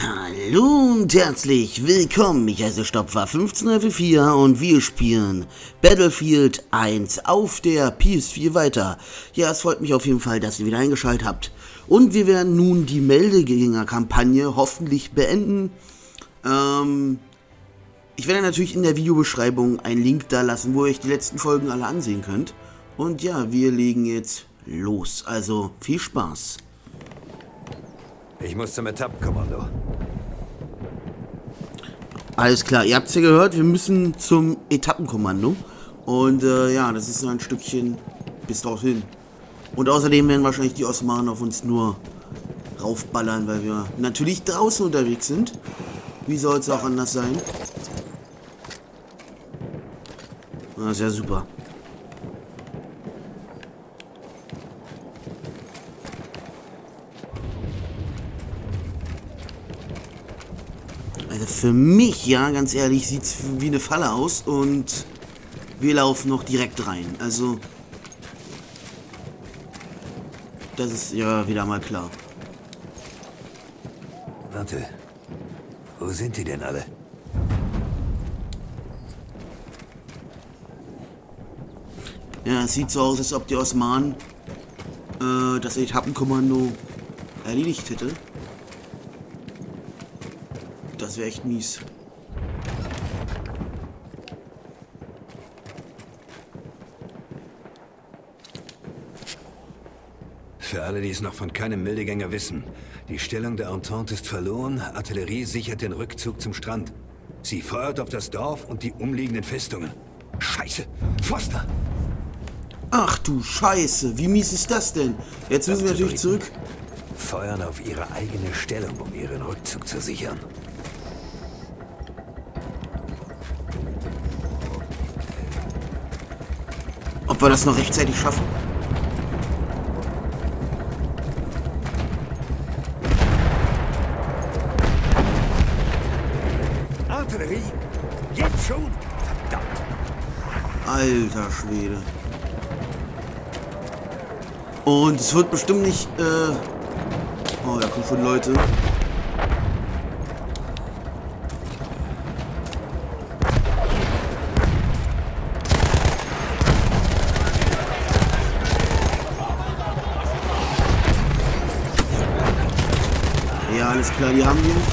Hallo und herzlich willkommen, ich heiße Stopfer 1504 und wir spielen Battlefield 1 auf der PS4 weiter. Ja, es freut mich auf jeden Fall, dass ihr wieder eingeschaltet habt. Und wir werden nun die Meldegänger-Kampagne hoffentlich beenden. Ich werde natürlich in der Videobeschreibung einen Link da lassen, wo ihr euch die letzten Folgen alle ansehen könnt. Und ja, wir legen jetzt los, also viel Spaß. Ich muss zum Etappenkommando. Alles klar, ihr habt es ja gehört, wir müssen zum Etappenkommando. Und ja, das ist so ein Stückchen bis dorthin. Und außerdem werden wahrscheinlich die Osmanen auf uns nur raufballern, weil wir natürlich draußen unterwegs sind. Wie soll es auch anders sein? Das ist ja super. Also für mich, ja, ganz ehrlich, sieht es wie eine Falle aus und wir laufen noch direkt rein. Also, das ist ja wieder mal klar. Warte, wo sind die denn alle? Ja, es sieht so aus, als ob die Osmanen das Etappenkommando erledigt hätte. Das wäre echt mies. Für alle, die es noch von keinem Meldegänger wissen. Die Stellung der Entente ist verloren. Artillerie sichert den Rückzug zum Strand. Sie feuert auf das Dorf und die umliegenden Festungen. Scheiße! Foster! Ach du Scheiße, wie mies ist das denn? Jetzt müssen wir natürlich zurück. Feuern auf ihre eigene Stellung, um ihren Rückzug zu sichern. Ob wir das noch rechtzeitig schaffen? Artillerie! Jetzt schon! Verdammt! Alter Schwede. Und es wird bestimmt nicht, oh, da kommen schon Leute. Ja, alles klar, die haben wir.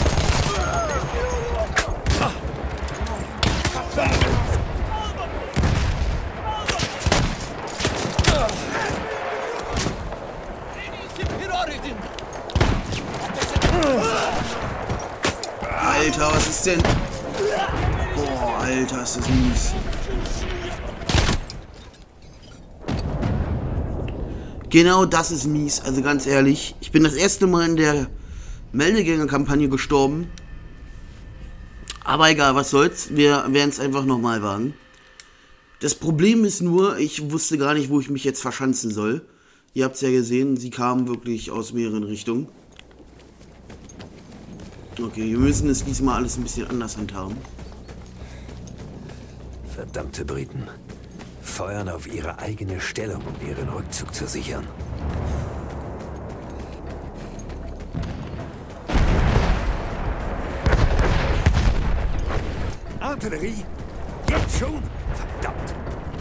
Alter, was ist denn? Boah, Alter, ist das mies. Genau das ist mies, also ganz ehrlich. Ich bin das erste Mal in der Meldegänger-Kampagne gestorben. Aber egal, was soll's. Wir werden es einfach nochmal wagen. Das Problem ist nur, ich wusste gar nicht, wo ich mich jetzt verschanzen soll. Ihr habt es ja gesehen, sie kamen wirklich aus mehreren Richtungen. Okay, wir müssen es diesmal alles ein bisschen anders handhaben. Verdammte Briten. Feuern auf ihre eigene Stellung, um ihren Rückzug zu sichern. Artillerie! Jetzt schon! Verdammt!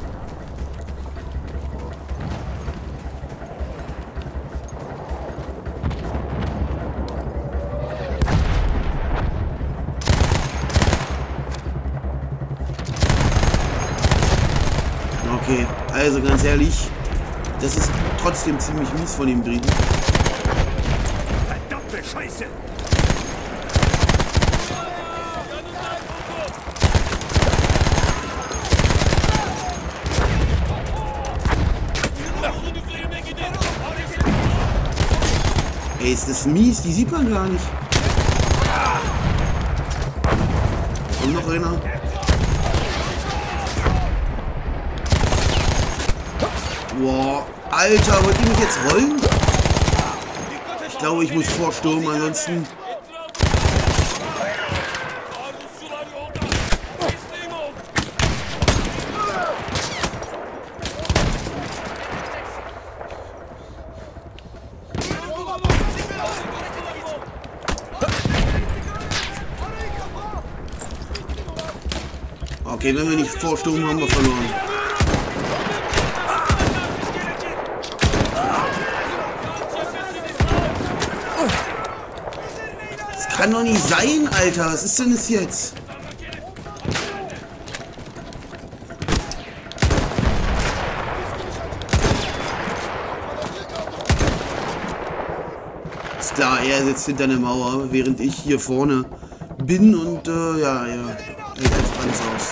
Okay, also ganz ehrlich, das ist trotzdem ziemlich mies von den Briten. Verdammte Scheiße! Ey, ist das mies? Die sieht man gar nicht. Und noch einer. Boah, Alter, wollt ihr mich jetzt rollen? Ich glaube, ich muss vorstürmen, ansonsten... Okay, wenn wir nicht vorstoßen, haben wir verloren. Das kann doch nicht sein, Alter. Was ist denn das jetzt? Ist klar, er sitzt hinter einer Mauer, während ich hier vorne bin und ja, hält einfach alles aus.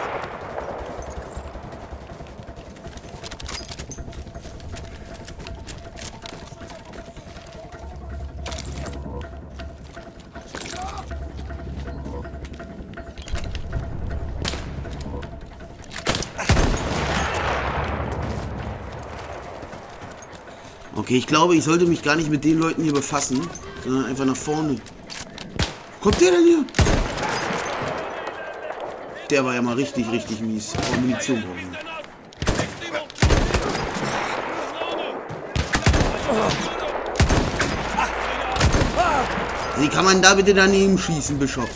Okay, ich glaube, ich sollte mich gar nicht mit den Leuten hier befassen, sondern einfach nach vorne. Wo kommt der denn hier? Der war ja mal richtig, richtig mies. Aber Munition brauchen wir. Wie kann man da bitte daneben schießen, Bischof?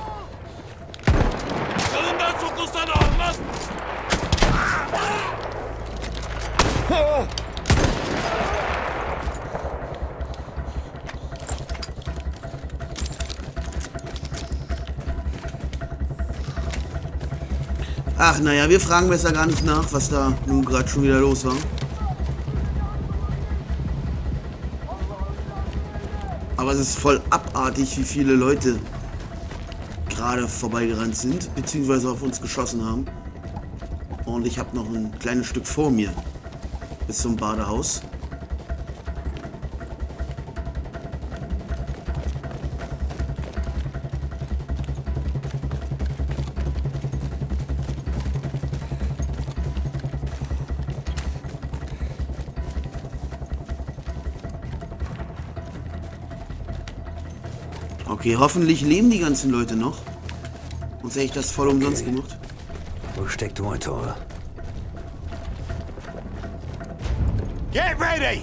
Ach, naja, wir fragen besser gar nicht nach, was da nun gerade schon wieder los war. Aber es ist voll abartig, wie viele Leute gerade vorbeigerannt sind, beziehungsweise auf uns geschossen haben. Und ich habe noch ein kleines Stück vor mir bis zum Badehaus. Okay, hoffentlich leben die ganzen Leute noch. Sonst hätte ich das voll umsonst gemacht. Wo steckt Whitehall? Get ready!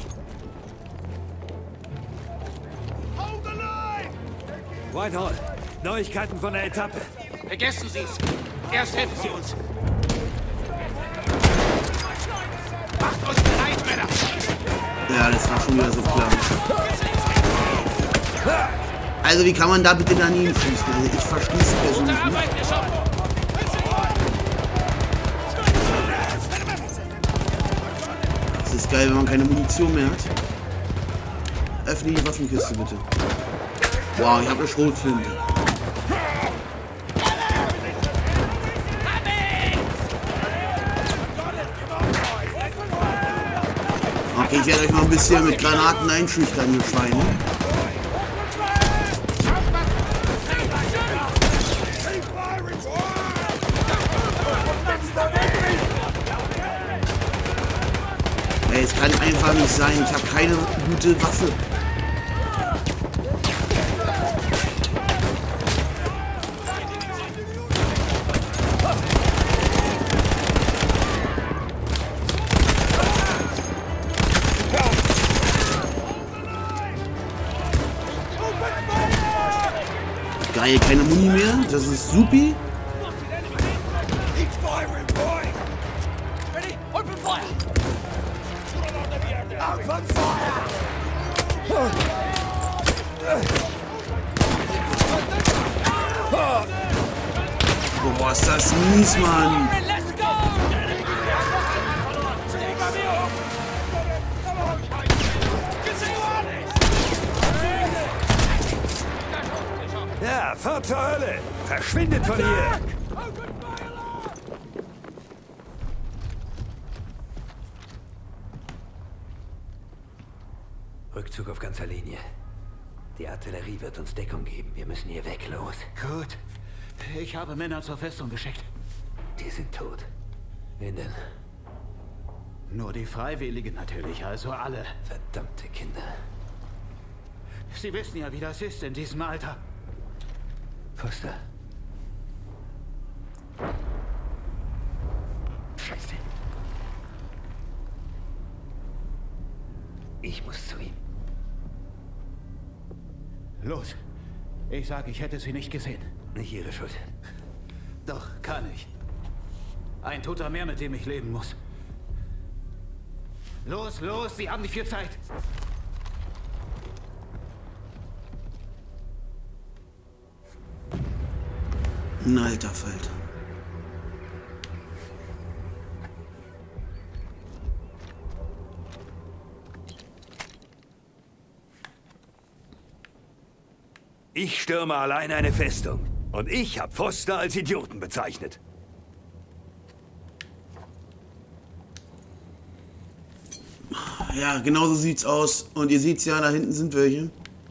Whitehall, Neuigkeiten von der Etappe. Vergessen Sie es! Erst helfen Sie uns! Macht uns bereit, Männer! Ja, das war schon wieder so klar. Also wie kann man da bitte daneben schießen? Also ich verstehe es persönlich nicht. Das ist geil, wenn man keine Munition mehr hat. Öffne die Waffenkiste bitte. Wow, ich habe eine Schrotflinte. Okay, ich werde euch mal ein bisschen mit Granaten einschüchtern, ihr Schweine. Ey, es kann einfach nicht sein. Ich habe keine gute Waffe. Geil, keine Muni mehr. Das ist supi. Boah, ist das mies, Mann. Ja, fahrt zur Hölle! Verschwindet von hier! Rückzug auf ganzer Linie. Die Artillerie wird uns Deckung geben. Wir müssen hier weg, los. Gut. Ich habe Männer zur Festung geschickt. Die sind tot. Wen denn? Nur die Freiwilligen natürlich, also alle. Verdammte Kinder. Sie wissen ja, wie das ist in diesem Alter. Foster. Scheiße. Ich muss zu ihm. Los. Ich sage, ich hätte sie nicht gesehen. Nicht Ihre Schuld. Doch, kann ich. Ein Toter mehr, mit dem ich leben muss. Los, los, Sie haben nicht viel Zeit. Ein alter Falter. Ich stürme allein eine Festung. Und ich habe Foster als Idioten bezeichnet. Ja, genau so sieht's aus. Und ihr seht's ja, da hinten sind welche.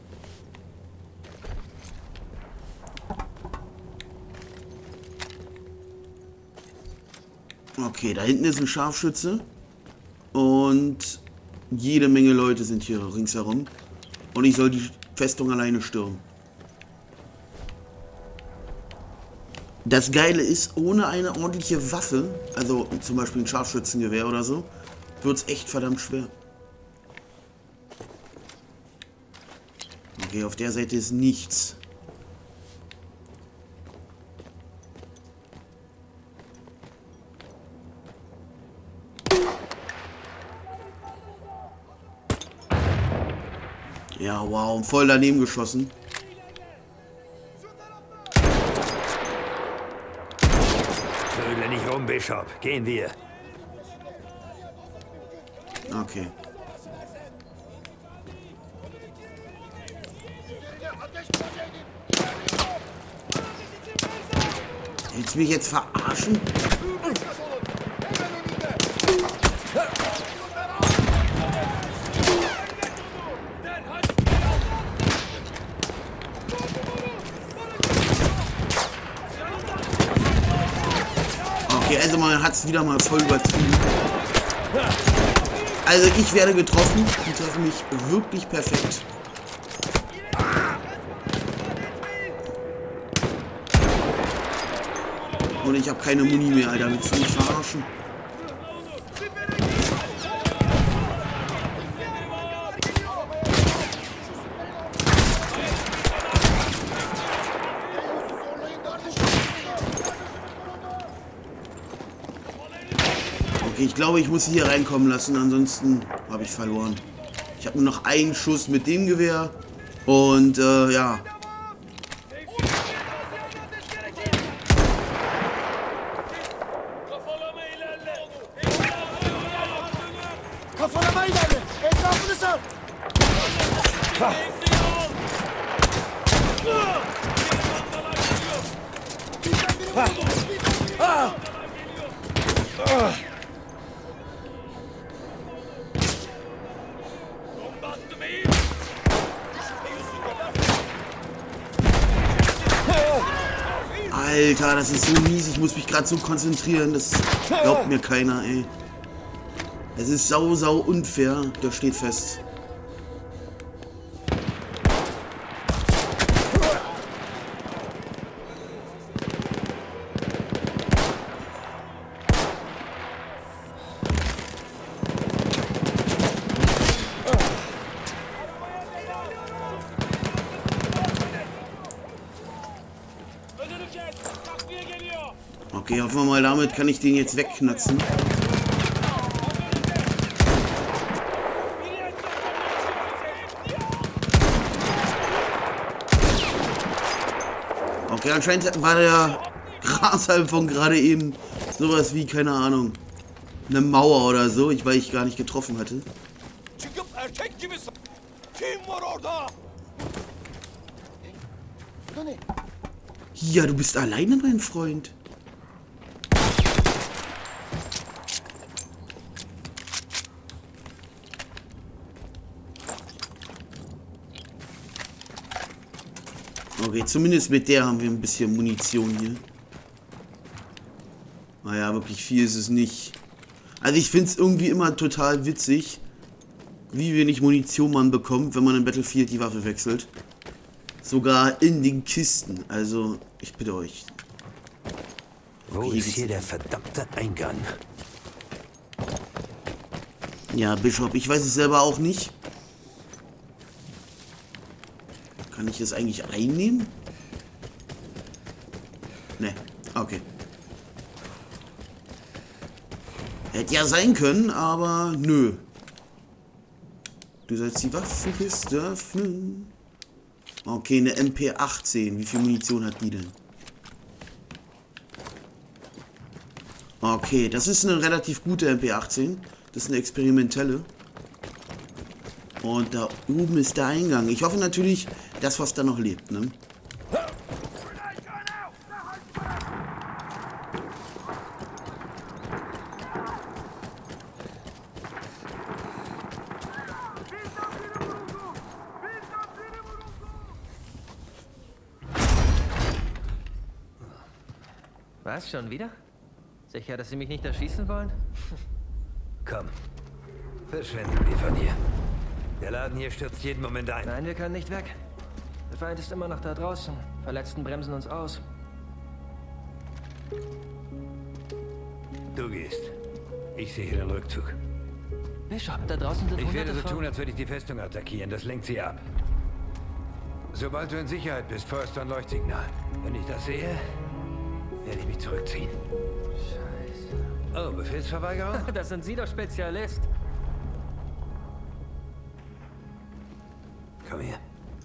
Okay, da hinten ist ein Scharfschütze. Und jede Menge Leute sind hier ringsherum. Und ich soll die Festung alleine stürmen. Das Geile ist, ohne eine ordentliche Waffe, also zum Beispiel ein Scharfschützengewehr oder so, wird es echt verdammt schwer. Okay, auf der Seite ist nichts. Ja, wow, voll daneben geschossen. Trödle nicht rum, Bishop. Gehen wir. Okay. Willst du mich jetzt verarschen? Okay, also man hat es wieder mal voll übertrieben. Also ich werde getroffen. Die treffen mich wirklich perfekt. Und ich habe keine Muni mehr, Alter. Willst du mich verarschen? Okay, ich glaube, ich muss hier reinkommen lassen, ansonsten habe ich verloren. Ich habe nur noch einen Schuss mit dem Gewehr und ja. Alter, das ist so mies. Ich muss mich gerade so konzentrieren. Das glaubt mir keiner, ey. Es ist sau unfair. Der steht fest. Okay, hoffen wir mal, damit kann ich den jetzt wegknatzen. Okay, anscheinend war der Grashalm von gerade eben sowas wie, keine Ahnung, eine Mauer oder so, weil ich gar nicht getroffen hatte. Ja, du bist alleine, mein Freund. Okay, zumindest mit der haben wir ein bisschen Munition hier. Naja, wirklich viel ist es nicht. Also ich finde es irgendwie immer total witzig, wie wenig Munition man bekommt, wenn man in Battlefield die Waffe wechselt. Sogar in den Kisten. Also, ich bitte euch. Wo ist hier der verdammte Eingang? Ja, Bishop, ich weiß es selber auch nicht. Kann ich das eigentlich einnehmen? Ne, okay. Hätte ja sein können, aber nö. Du sollst die Waffenkiste öffnen. Okay, eine MP18. Wie viel Munition hat die denn? Okay, das ist eine relativ gute MP18. Das ist eine experimentelle. Und da oben ist der Eingang. Ich hoffe natürlich, das, was da noch lebt, ne? Was, schon wieder? Sicher, dass Sie mich nicht erschießen wollen? Komm, verschwinden wir von hier. Der Laden hier stürzt jeden Moment ein. Nein, wir können nicht weg. Der Feind ist immer noch da draußen. Verletzten bremsen uns aus. Du gehst. Ich sehe hier den Rückzug. Bishop, da draußen sind Ich werde Hunderte so von... tun, als würde ich die Festung attackieren. Das lenkt sie ab. Sobald du in Sicherheit bist, feuerst du ein Leuchtsignal. Wenn ich das sehe, werde ich mich zurückziehen. Scheiße. Oh, Befehlsverweigerung? Das sind Sie doch Spezialist. Komm her.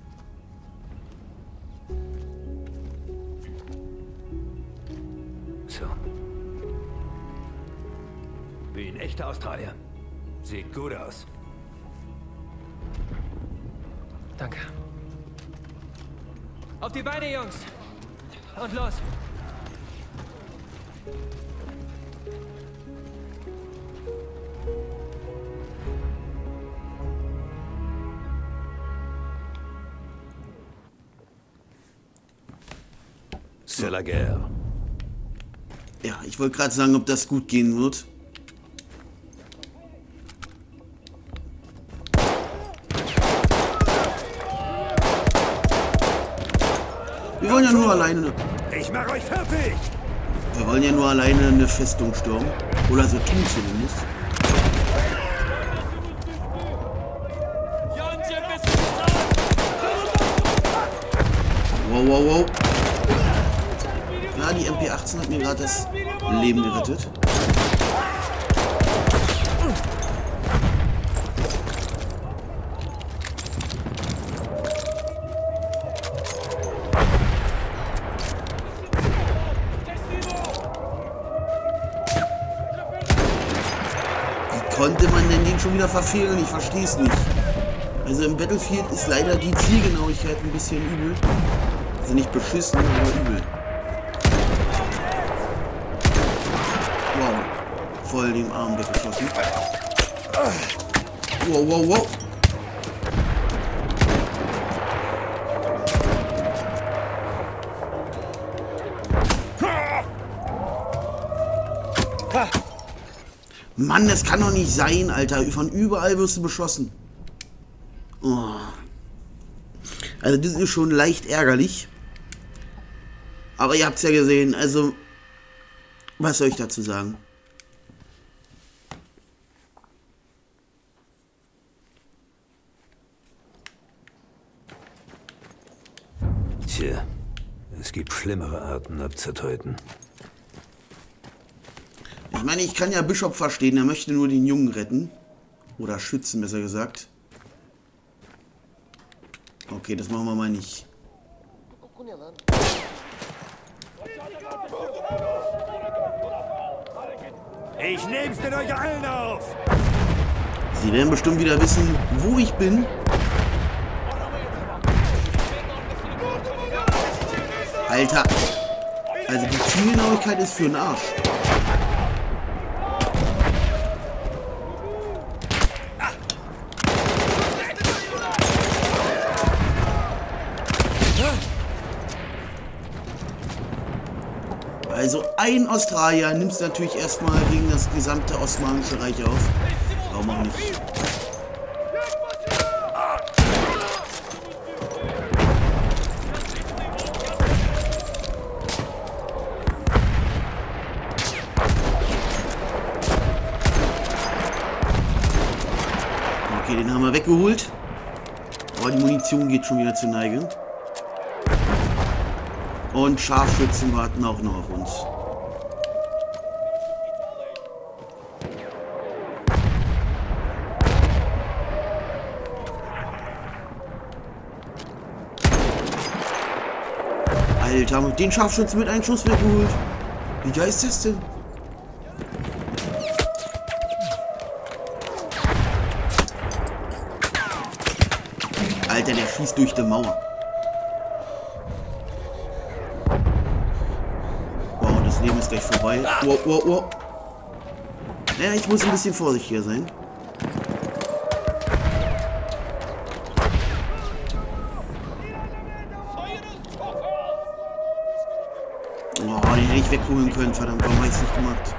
So. Wie ein echter Australier. Sieht gut aus. Danke. Auf die Beine, Jungs! Und los! C'est la guerre. Ja, ich wollte gerade sagen, ob das gut gehen wird. Wir wollen ja nur alleine... Ich mach euch fertig! Wir wollen ja nur alleine eine Festung stürmen. Oder so tun zumindest. Wow, wow, wow. Ja, die MP18 hat mir gerade das Leben gerettet. Wie konnte man denn den schon wieder verfehlen? Ich verstehe es nicht. Also im Battlefield ist leider die Zielgenauigkeit ein bisschen übel. Also nicht beschissen, aber übel. Wow. Voll den Arm weggeschossen. Wow, wow, wow. Mann, das kann doch nicht sein, Alter. Von überall wirst du beschossen. Oh. Also das ist schon leicht ärgerlich. Aber ihr habt es ja gesehen. Also, was soll ich dazu sagen? Tja, es gibt schlimmere Arten abzutöten. Ich meine, ich kann ja Bishop verstehen. Er möchte nur den Jungen retten. Oder schützen, besser gesagt. Okay, das machen wir mal nicht. Ich nehm's mit euch allen auf! Sie werden bestimmt wieder wissen, wo ich bin. Alter. Also die Zielgenauigkeit ist für den Arsch. Also ein Australier nimmt es natürlich erstmal gegen das gesamte Osmanische Reich auf. Warum auch nicht? Okay, den haben wir weggeholt. Aber die Munition geht schon wieder zur Neige. Und Scharfschützen warten auch noch auf uns. Alter, den Scharfschützen mit einem Schuss weggeholt. Wie geil ist das denn? Alter, der schießt durch die Mauer. Wow, das Leben ist gleich vorbei. Wow, wow, wow. Ja, ich muss ein bisschen vorsichtiger sein. Oh, den hätte ich wegholen können. Verdammt, warum habe ich es nicht gemacht?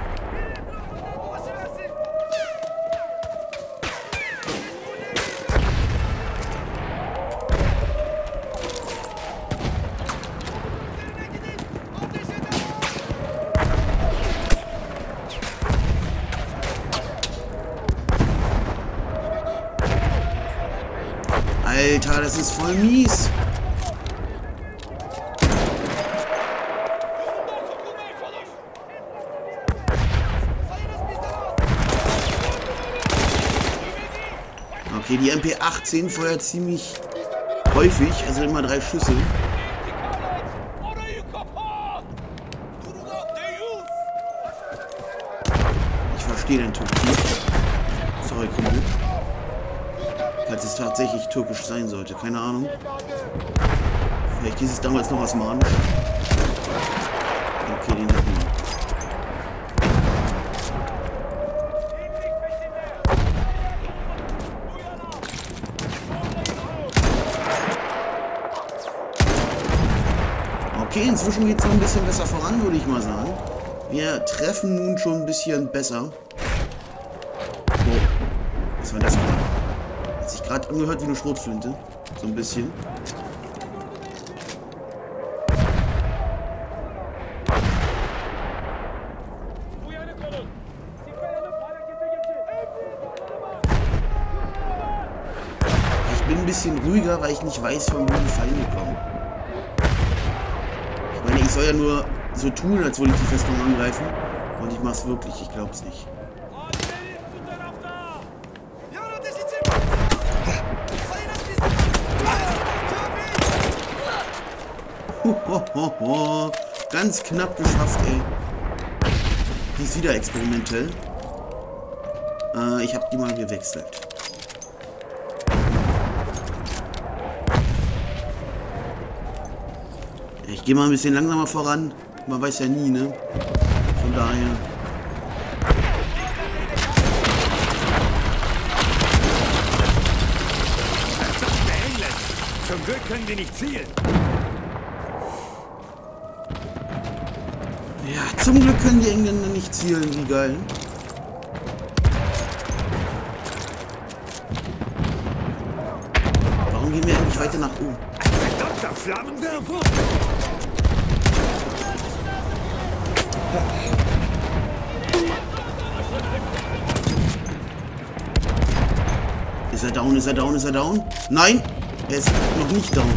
Alter, das ist voll mies. Okay, die MP18 feuert ziemlich häufig, also immer 3 Schüsse. Ich verstehe den Türkisch nicht. Sorry, Kumpel. Falls es tatsächlich türkisch sein sollte, keine Ahnung. Vielleicht hieß es damals noch osmanisch. Okay, den hatten wir. Okay, inzwischen geht es noch ein bisschen besser voran, würde ich mal sagen. Wir treffen nun schon ein bisschen besser. Oh, was war das gerade? Hat sich gerade angehört wie eine Schrotflinte. So ein bisschen. Ich bin ein bisschen ruhiger, weil ich nicht weiß, von wo die Feinde kommen. Ich meine, ich soll ja nur so tun, als würde ich die Festung angreifen. Und ich mach's wirklich, ich glaub's nicht. Hohoho. Ganz knapp geschafft, ey. Die ist wieder experimentell. Ich habe die mal gewechselt. Ich gehe mal ein bisschen langsamer voran. Man weiß ja nie, ne? Von daher. Zum Glück können die nicht zielen. Ja, zum Glück können die Engländer nicht zielen. Wie geil. Warum gehen wir eigentlich weiter nach oben? Verdammter Flammenwerfer! Ist er down? Ist er down? Ist er down? Nein! Er ist noch nicht down.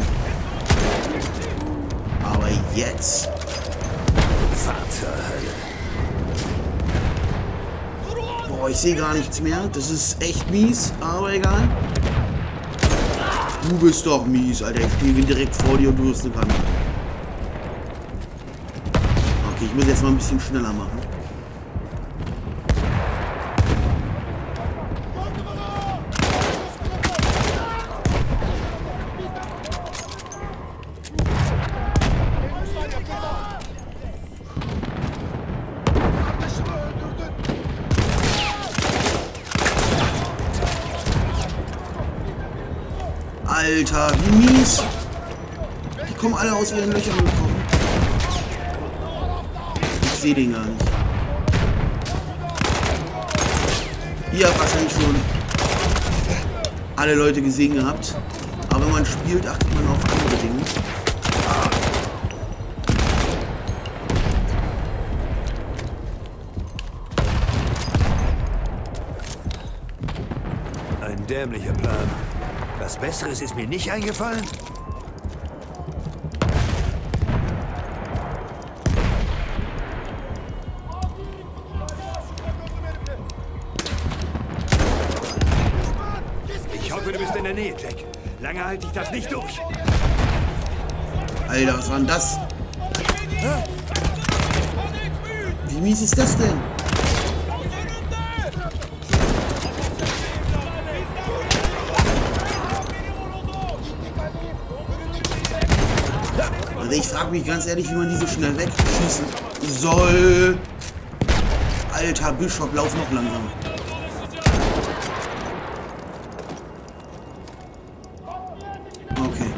Aber jetzt. Boah, ich sehe gar nichts mehr. Das ist echt mies, aber egal. Du bist doch mies, Alter. Ich stehe direkt vor dir und du hast eine Granate. Okay, ich muss jetzt mal ein bisschen schneller machen. Alter, wie mies. Die kommen alle aus ihren Löchern gekommen. Ich sehe den gar nicht. Hier hat wahrscheinlich schon alle Leute gesehen gehabt. Aber wenn man spielt, achtet man auf andere Dinge. Ein dämlicher Plan. Was Besseres ist mir nicht eingefallen? Ich hoffe, du bist in der Nähe, Jack. Lange halte ich das nicht durch. Alter, was war denn das? Wie mies ist das denn? Also ich frage mich ganz ehrlich, wie man die so schnell wegschießen soll. Alter Bischof, lauf noch langsam. Okay.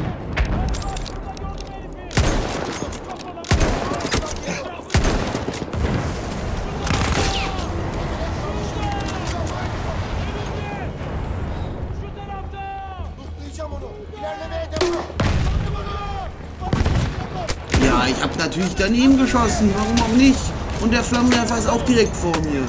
Ja, ich habe natürlich daneben geschossen. Warum auch nicht? Und der Flammenwerfer ist auch direkt vor mir.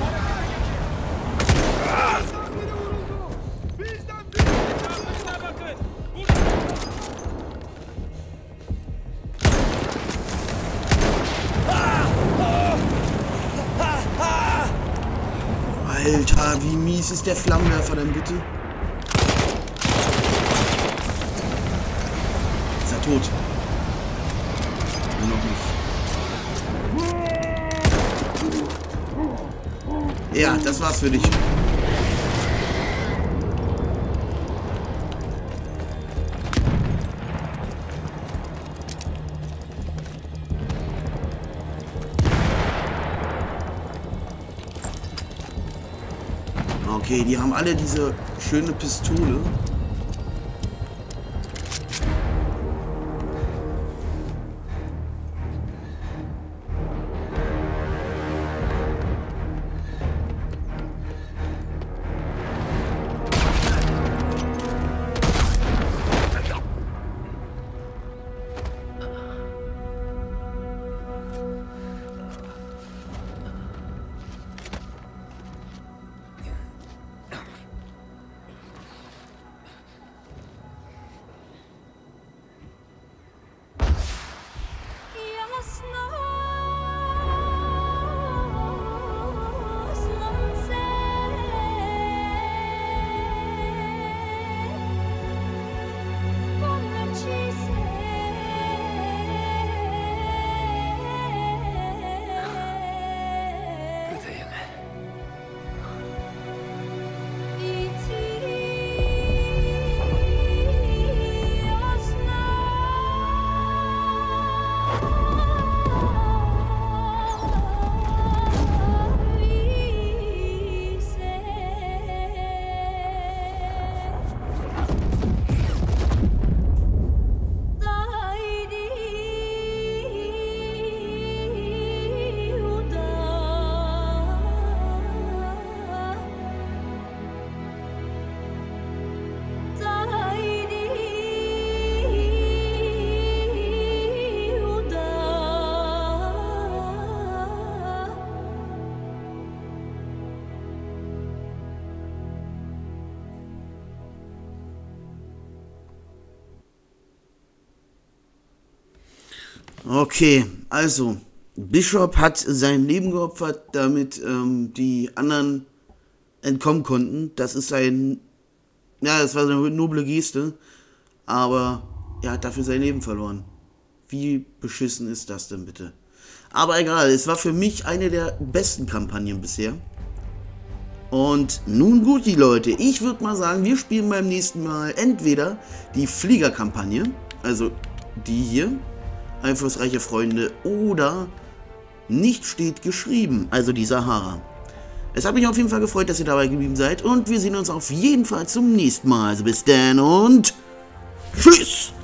Alter, wie mies ist der Flammenwerfer denn bitte? Ist er tot? Noch nicht. Ja, das war's für dich. Okay, die haben alle diese schöne Pistole. Okay, also Bishop hat sein Leben geopfert, damit die anderen entkommen konnten. Das ist ein, ja, das war eine noble Geste, aber er hat dafür sein Leben verloren. Wie beschissen ist das denn bitte? Aber egal, es war für mich eine der besten Kampagnen bisher. Und nun gut, die Leute, ich würde mal sagen, wir spielen beim nächsten Mal entweder die Fliegerkampagne, also die hier, einflussreiche Freunde, oder nicht steht geschrieben, also die Sahara. Es hat mich auf jeden Fall gefreut, dass ihr dabei geblieben seid und wir sehen uns auf jeden Fall zum nächsten Mal. Also bis dann und tschüss!